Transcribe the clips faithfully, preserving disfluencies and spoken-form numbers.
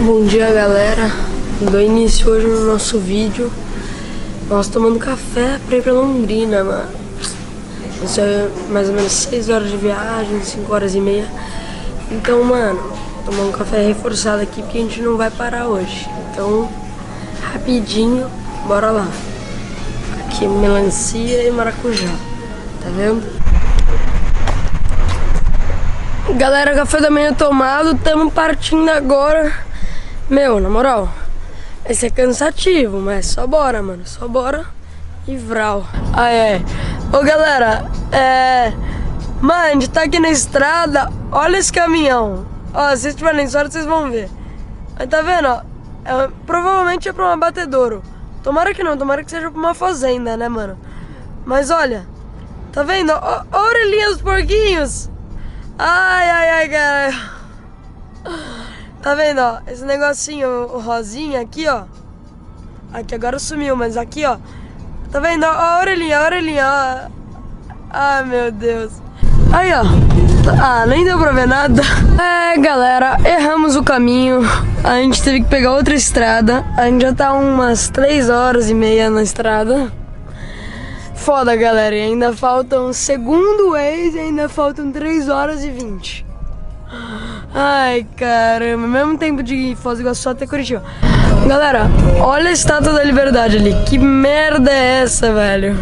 Bom dia, galera. Dou início hoje no nosso vídeo. Nós tomando café pra ir pra Londrina, mano. Isso é mais ou menos seis horas de viagem, cinco horas e meia. Então, mano, tomar um café reforçado aqui porque a gente não vai parar hoje. Então, rapidinho, bora lá. Aqui melancia e maracujá, tá vendo? Galera, café da manhã tomado, tamo partindo agora. Meu, na moral, esse é cansativo, mas só bora, mano, só bora e vral. Ah, é. Ô, galera, é... Mano, a gente tá aqui na estrada, olha esse caminhão. Ó, se vocês tiverem sorte, vocês vão ver. Mas tá vendo, ó, é, provavelmente é pra um abatedouro. Tomara que não, tomara que seja pra uma fazenda, né, mano? Mas olha, tá vendo? Ó, ó a orelhinha dos porquinhos. Ai, ai, ai, cara. Tá vendo, ó? Esse negocinho, o rosinha aqui, ó. Aqui agora sumiu, mas aqui, ó. Tá vendo? Ó a orelhinha, a orelhinha, ó. Ai, meu Deus. Aí, ó. Ah, nem deu pra ver nada. É, galera, erramos o caminho. A gente teve que pegar outra estrada. A gente já tá umas três horas e meia na estrada. Foda, galera, e ainda faltam, segundo o Waze, ainda faltam três horas e vinte. Ai, caramba, mesmo tempo de Foz do Iguaçu até Curitiba. Galera, olha a Estátua da Liberdade ali, que merda é essa, velho?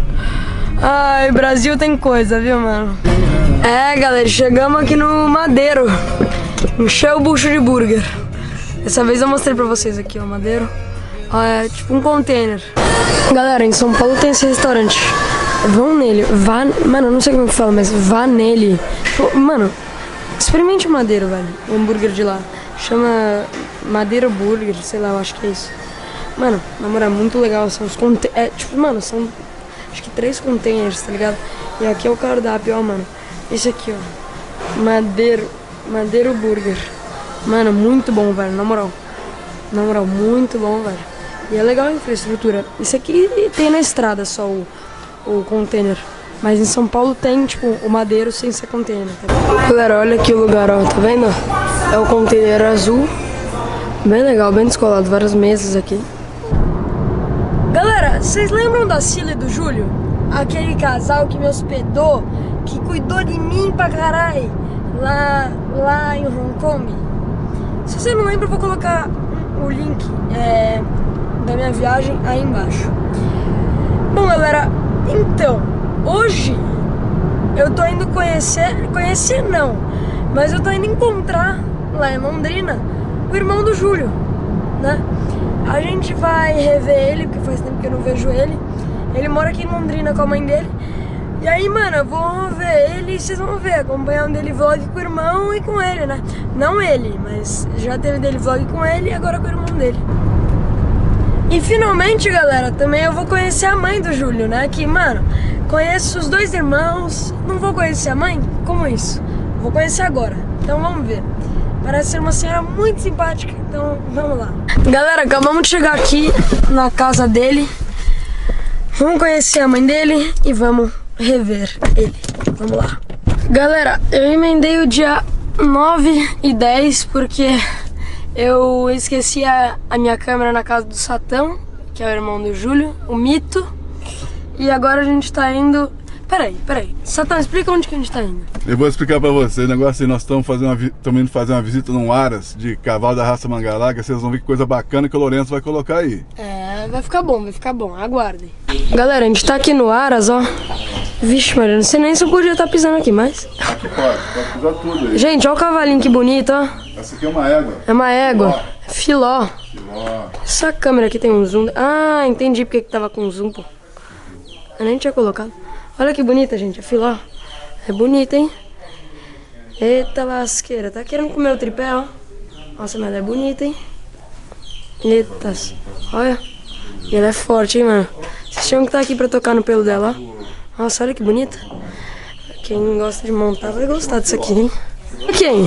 Ai, Brasil tem coisa, viu, mano? É, galera, chegamos aqui no Madeiro. Encheu o bucho de burger. Dessa vez eu mostrei pra vocês aqui, ó, Madeiro. É tipo um container. Galera, em São Paulo tem esse restaurante. Vão nele, vá... Mano, eu não sei como que fala, mas vá nele. Mano, experimente o Madeiro, velho. O hambúrguer de lá. Chama Madeiro Burger, sei lá, eu acho que é isso. Mano, na moral, é muito legal. São os containers. É, tipo, mano, são acho que três containers, tá ligado? E aqui é o cardápio, ó, mano. Esse aqui, ó. Madeiro. Madeiro Burger. Mano, muito bom, velho, na moral. Na moral, muito bom, velho. E é legal a infraestrutura. Isso aqui tem na estrada só o, o container. Mas em São Paulo tem, tipo, o Madeiro sem ser container. Tá? Galera, olha aqui o lugar, ó. Tá vendo? É o container azul. Bem legal, bem descolado. Várias mesas aqui. Galera, vocês lembram da Cila e do Júlio? Aquele casal que me hospedou, que cuidou de mim pra caralho, lá, lá em Hong Kong? Se você não lembra, eu vou colocar o link é, da minha viagem aí embaixo. Bom, galera, então, hoje eu tô indo conhecer, conhecer não, mas eu tô indo encontrar lá em Londrina o irmão do Júlio, né? A gente vai rever ele, porque faz tempo que eu não vejo ele. Ele mora aqui em Londrina com a mãe dele. E aí, mano, eu vou ver ele e vocês vão ver, acompanhar um dele vlog com o irmão e com ele, né? Não ele, mas já teve dele vlog com ele e agora com o irmão dele. E finalmente, galera, também eu vou conhecer a mãe do Júlio, né? Que, mano, conheço os dois irmãos, não vou conhecer a mãe? Como isso? Vou conhecer agora, então vamos ver. Parece ser uma senhora muito simpática, então vamos lá. Galera, acabamos de chegar aqui na casa dele. Vamos conhecer a mãe dele e vamos rever ele. Vamos lá. Galera, eu emendei o dia nove e dez porque eu esqueci a, a minha câmera na casa do Satão, que é o irmão do Júlio, o mito. E agora a gente tá indo... Peraí, peraí. Satão, explica onde que a gente tá indo. Eu vou explicar pra vocês. O negócio aí, nós estamos fazendo uma, indo fazer uma visita num Aras de cavalo da raça Mangalaga. Vocês vão ver que coisa bacana que o Lourenço vai colocar aí. É, vai ficar bom, vai ficar bom. Aguardem. Galera, a gente tá aqui no Aras, ó. Vixe, Maria, não sei nem se eu podia estar pisando aqui, mas... Aqui pode, pode pisar tudo aí. Gente, olha o cavalinho que bonito, ó. Essa aqui é uma égua. É uma égua. Filó. Filó. Essa câmera aqui tem um zoom. Ah, entendi porque que tava com zoom, pô. Eu nem tinha colocado. Olha que bonita, gente, a filó. É bonita, hein? Eita lasqueira. Tá querendo comer o tripé, ó. Nossa, mas ela é bonita, hein? Eita. Olha. E ela é forte, hein, mano? Vocês tinham que estar aqui pra tocar no pelo dela, ó. Nossa, olha que bonita. Quem gosta de montar vai gostar disso aqui, hein? Quem?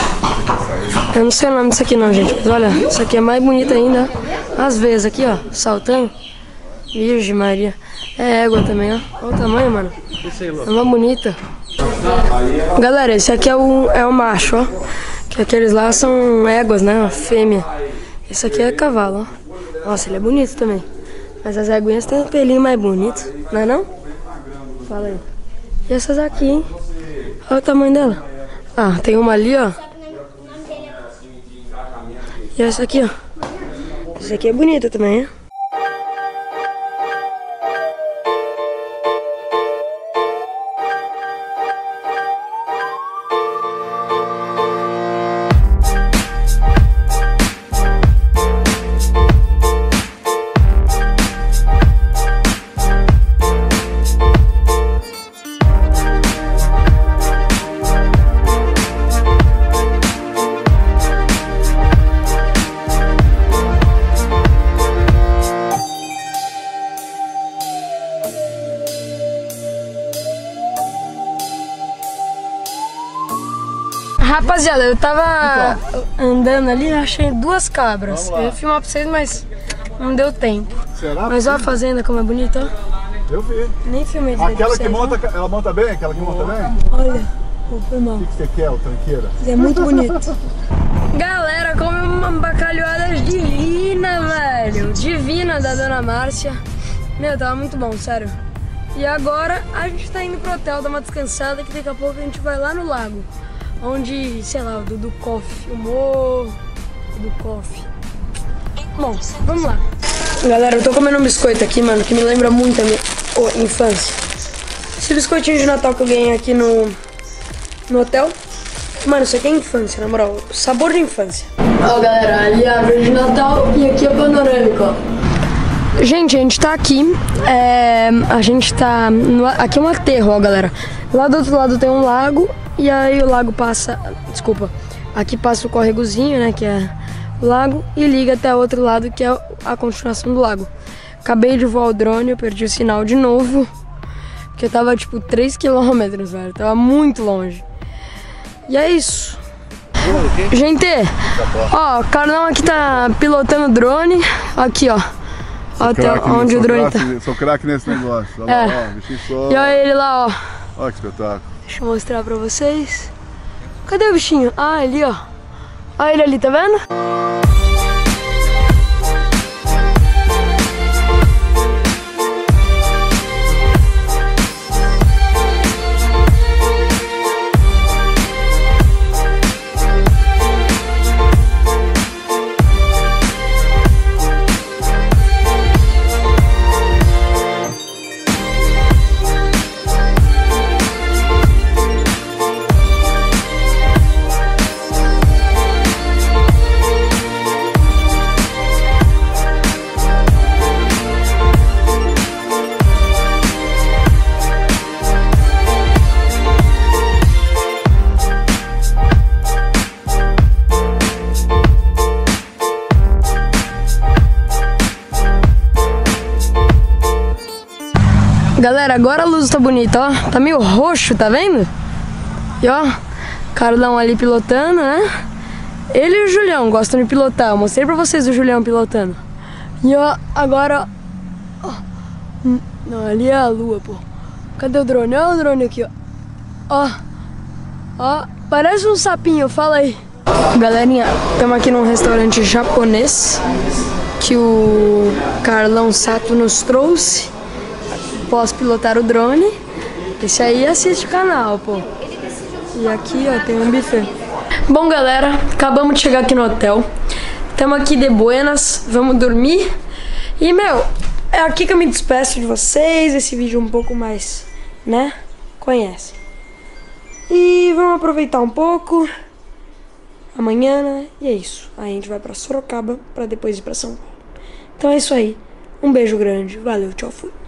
Eu não sei o nome disso aqui não, gente. Mas olha, isso aqui é mais bonito ainda. As veias aqui, ó, saltando. Virgem Maria. É égua também, ó. Olha o tamanho, mano. É uma bonita. Galera, esse aqui é o, é o macho, ó. Que aqueles lá são éguas, né? Uma fêmea. Esse aqui é cavalo, ó. Nossa, ele é bonito também. Mas as éguinhas têm um pelinho mais bonito, não é não? Fala aí. E essas aqui, hein? Olha o tamanho dela. Ah, tem uma ali, ó. E essa aqui, ó. Essa aqui é bonita também, né? Rapaziada, eu tava andando ali e achei duas cabras. Eu ia filmar pra vocês, mas não deu tempo. Será? Mas olha a fazenda como é bonita, ó. Eu vi. Nem filmei direito. Aquela que monta, ela monta bem? Aquela que monta bem? Olha, oh, foi mal. O que você quer, o tranqueira? É muito bonito. Galera, come uma bacalhoada divina, velho. Divina da Dona Márcia. Meu, tava muito bom, sério. E agora a gente tá indo pro hotel, dar uma descansada, que daqui a pouco a gente vai lá no lago. Onde, sei lá, o Dudu Koff filmou. Dudu Koff. Bom, vamos lá. Galera, eu tô comendo um biscoito aqui, mano, que me lembra muito a minha oh, infância. Esse biscoitinho de Natal que eu ganhei aqui no, no hotel. Mano, isso aqui é infância, na moral. Sabor de infância. Ó, galera, ali é a árvore de Natal e aqui é o panorâmico, ó. Gente, a gente tá aqui. É, a gente tá. No, aqui é um aterro, ó, galera. Lá do outro lado tem um lago. E aí o lago passa, desculpa, aqui passa o córregozinho, né, que é o lago, e liga até o outro lado, que é a continuação do lago. Acabei de voar o drone, eu perdi o sinal de novo, porque tava tipo três quilômetros, velho, tava muito longe. E é isso. Gente, ó, o Carlão aqui tá pilotando o drone, aqui ó, até onde o drone tá. Sou craque nesse negócio, olha é. lá, ó, bichinho só. E olha ele lá, ó. Olha que espetáculo. Deixa eu mostrar pra vocês. Cadê o bichinho? Ah, ali, ó. Olha ele ali, tá vendo? Galera, agora a luz tá bonita, ó. Tá meio roxo, tá vendo? E ó, Carlão ali pilotando, né? Ele e o Julião gostam de pilotar. Eu mostrei pra vocês o Julião pilotando. E ó, agora... Ó, não, ali é a lua, pô. Cadê o drone? Olha o drone aqui, ó. Ó, ó, parece um sapinho, fala aí. Galerinha, estamos aqui num restaurante japonês que o Carlão Sato nos trouxe. Posso pilotar o drone. Esse aí assiste o canal, pô. E aqui, ó, tem um buffet. Bom, galera, acabamos de chegar aqui no hotel. Estamos aqui de buenas, vamos dormir. E, meu, é aqui que eu me despeço de vocês. Esse vídeo um pouco mais, né, conhece. E vamos aproveitar um pouco. Amanhã, né, e é isso. Aí a gente vai pra Sorocaba pra depois ir pra São Paulo. Então é isso aí. Um beijo grande. Valeu, tchau, fui.